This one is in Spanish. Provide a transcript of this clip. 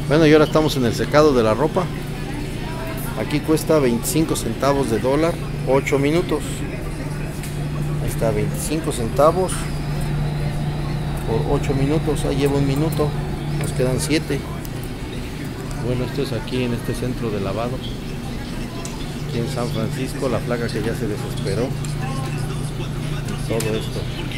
Bueno, y ahora estamos en el secado de la ropa. Aquí cuesta 25 centavos de dólar, 8 minutos. Ahí está, 25 centavos por 8 minutos. Ahí lleva un minuto, nos quedan 7. Bueno, esto es aquí en este centro de lavado, aquí en San Francisco, la placa que ya se desesperó. Todo esto.